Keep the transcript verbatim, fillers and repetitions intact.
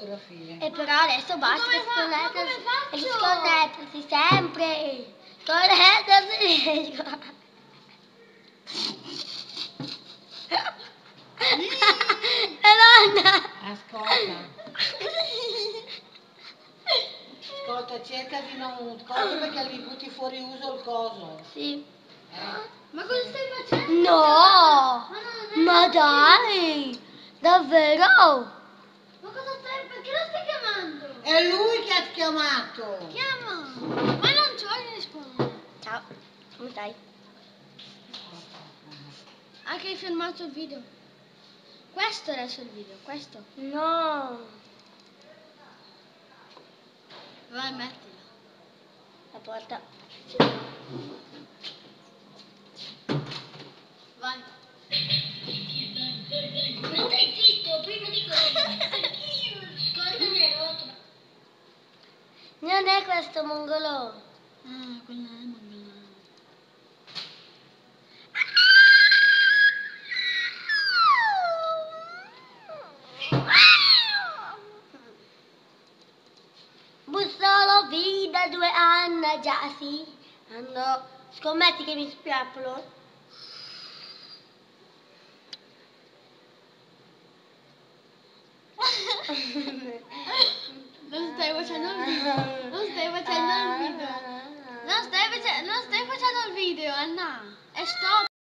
fotografie. E però adesso basta che sconnettersi e sconnettersi sempre. Sconnettersi. Nonna. Ascolta. Ascolta, cerca di non coso perché gli butti fuori uso il coso. Sì. Eh? Ma cosa stai facendo? No! Ma, non Ma è dai! Davvero? Ma cosa stai? Perché lo stai chiamando? È lui che ha chiamato. Chiama! Ma non c'ho di rispondere. Ciao, come stai? Ah, che hai filmato il video? Questo è adesso il video, questo. No! Vai, mettila. La porta. Vai. Ma stai zitto, prima di così. Cosa mi hai rotto? Non è questo mongolo. Ah, quella è mongolana. Bussolo vida due anni già, sì. Hanno. Scommetti che mi spiappolo? Non stai facendo il video. Non stai facendo il video. Non stai, face- non stai facendo il video, Anna. E stop.